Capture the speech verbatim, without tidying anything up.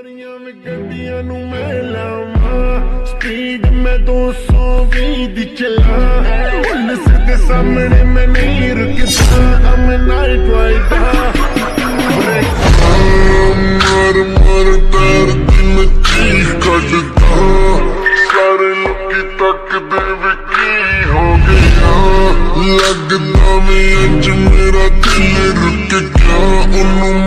ਸਾਰੀਆਂ ਮੈਂ ਗੱਡੀਆਂ ਨੂੰ ਮੈਂ ਲਾਵਾਂ ਸਪੀਡ ਮੈਂ ਦੋ ਸੌ ਵੀਹ ਦੀ ਚਲਾ ਪੁਲਿਸ ਦੇ ਸਾਹਮਣੇ ਮੈਂ ਨਹੀਂ ਰੁਕਦਾ I'm a night rider ਮਰ ਮਰ ਦਰਦ ਮੈਂ ਚੀਖ ਕੱਢਦਾ ਸਾਰੇ ਲੋਕੀ ਤੱਕਦੇ ਵੀ ਕੀ ਹੋ ਗਿਆ ਲੱਗਦਾ ਮੈਂ ਅੱਜ ਮੇਰਾ ਦਿਲ ਰੁਕ ਗਿਆ ਉਹਨੂੰ